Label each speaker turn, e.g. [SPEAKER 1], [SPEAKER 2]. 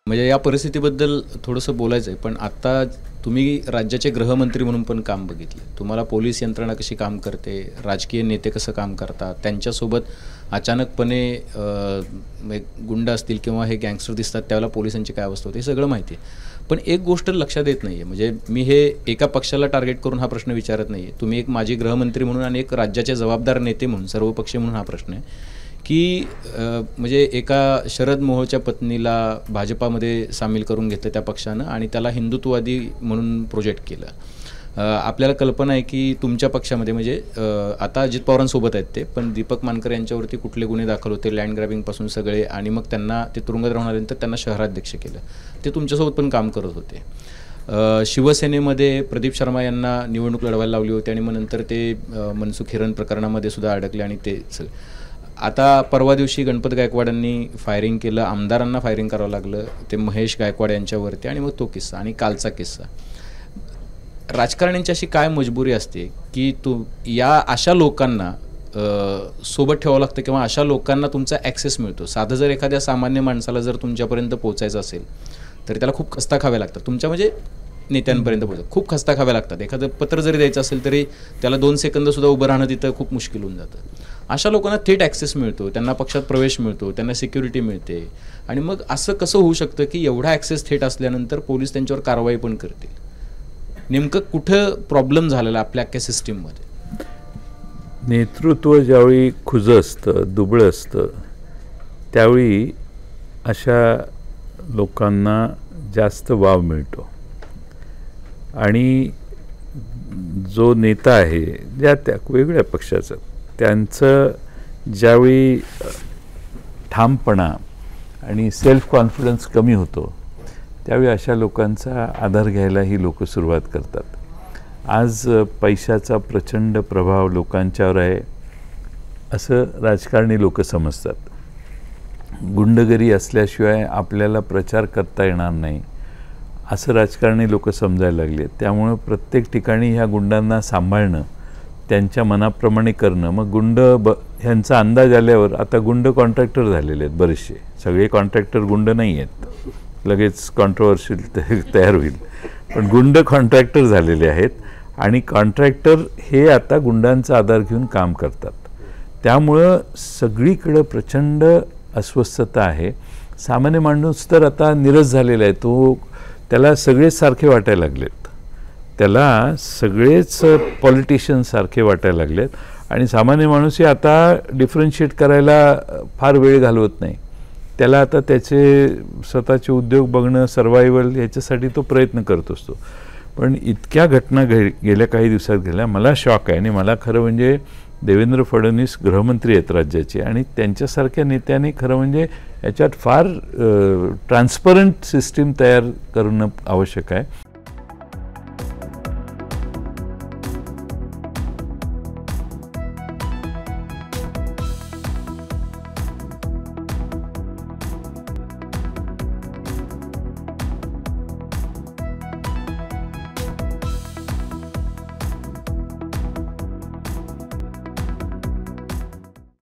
[SPEAKER 1] म्हणजे या परिस्थितीबद्दल थोडंसं बोलायचं आहे, पण आता तुम्ही राज्याचे गृहमंत्री म्हणून पण काम बघितलं. तुम्हाला पोलीस यंत्रणा कशी काम करते, राजकीय नेते कसं काम करतात, त्यांच्यासोबत अचानकपणे एक गुंड असतील किंवा हे गँगस्टर दिसतात त्यावेळेला पोलिसांची काय अवस्था होते हे सगळं माहिती आहे. पण एक गोष्ट लक्षात येत नाही आहे, म्हणजे मी हे एका पक्षाला टार्गेट करून हा प्रश्न विचारत नाही आहे. तुम्ही एक माजी गृहमंत्री म्हणून आणि एक राज्याचे जबाबदार नेते म्हणून, सर्वपक्षीय म्हणून हा प्रश्न आहे की म्हणजे एका शरद मोहोळच्या पत्नीला भाजपामध्ये सामील करून घेतलं त्या पक्षानं आणि त्याला हिंदुत्ववादी म्हणून प्रोजेक्ट केलं. आपल्याला कल्पना आहे की तुमच्या पक्षामध्ये म्हणजे आता अजित पवारांसोबत आहेत ते, पण दीपक मानकर यांच्यावरती कुठले गुन्हे दाखल होते, लँड ग्रॅबिंगपासून सगळे, आणि मग त्यांना ते तुरुंगात राहणाऱ्यानंतर त्यांना शहराध्यक्ष केलं. ते तुमच्यासोबत पण काम करत होते. शिवसेनेमध्ये प्रदीप शर्मा यांना निवडणूक लढवायला लावली होती आणि मग नंतर ते मनसुख हिरेन प्रकरणामध्ये सुद्धा अडकले आणि ते सगळे. आता परवा दिवशी गणपत गायकवाडांनी फायरिंग केलं, आमदारांना फायरिंग करावं लागलं, ते महेश गायकवाड यांच्यावरती, आणि मग तो किस्सा आणि कालचा किस्सा. राजकारण्यांची अशी काय मजबुरी असते की या अशा लोकांना सोबत ठेवावं लागतं किंवा अशा लोकांना तुमचा ॲक्सेस मिळतो. साधं जर एखाद्या सामान्य माणसाला जर तुमच्यापर्यंत पोहोचायचं असेल तर त्याला खूप खस्ता खाव्या लागतात. तुमच्या म्हणजे नेत्यांपर्यंत पोहोचतात खूप खस्ता खाव्या लागतात. एखादं पत्र जरी द्यायचं असेल तरी त्याला 2 सेकंदसुद्धा उभं राहणं तिथं खूप मुश्किल होऊन जातं. अशा लोकांना थेट ॲक्सेस मिळतो, त्यांना पक्षात प्रवेश मिळतो, त्यांना सिक्युरिटी मिळते, आणि मग असं कसं होऊ शकतं की एवढा ॲक्सेस थेट असल्यानंतर पोलीस त्यांच्यावर कारवाई पण करतील? नेमकं कुठं प्रॉब्लेम झालेला आपल्या अख्ख्या सिस्टीममध्ये?
[SPEAKER 2] नेतृत्व ज्यावेळी खुजं असतं, दुबळं असतं, त्यावेळी अशा लोकांना जास्त वाव मिळतो. आणि जो नेता आहे ज्या त्या वेगवेगळ्या पक्षाचा, त्यांचं ज्यावेळी ठामपणा आणि सेल्फ कॉन्फिडन्स कमी होतो त्यावेळी अशा लोकांचा आधार घ्यायला ही लोक सुरुवात करतात. आज पैशाचा प्रचंड प्रभाव लोकांच्यावर आहे असं राजकारणी लोक समजतात. गुंडगिरी असल्याशिवाय आपल्याला प्रचार करता येणार नाही असं राजकारणी लोक समजायला लागले. त्यामुळं प्रत्येक ठिकाणी ह्या गुंडांना सांभाळणं, त्यांच्या मनाप्रमाणे करणं. मग गुंड ह्यांचा अंदाज आल्यावर आता गुंड कॉन्ट्रॅक्टर झालेले आहेत बरेचसे. सगळे कॉन्ट्रॅक्टर गुंड नाही आहेत, लगेच कॉन्ट्रोवर्शियल तयार होईल, पण गुंड कॉन्ट्रॅक्टर झालेले आहेत. आणि कॉन्ट्रॅक्टर हे आता गुंडांचा आधार घेऊन काम करतात. त्यामुळं सगळीकडं प्रचंड अस्वस्थता आहे. सामान्य माणूस तर आता निरस झालेला आहे. त्याला सगळेच सारखे वाटायला लागलेत, त्याला सगळेच पॉलिटिशियन्स सारखे वाटायला लागलेत. आणि सामान्य माणूसही आता डिफरन्शिएट करायला फार वेळ घालवत नाही. त्याला आता त्याचे स्वतःचे उद्योग बघणं, सर्वायवल, याच्यासाठी तो प्रयत्न करत असतो. पण इतक्या घटना गेल्या काही दिवसात घडल्या, मला शॉक आहे. आणि मला खरं म्हणजे देवेंद्र फडणवीस गृहमंत्री आहेत राज्याचे, आणि त्यांच्यासारख्या नेत्याने खरं म्हणजे याच्यात फार ट्रान्सपरंट सिस्टीम तयार करणं आवश्यक आहे.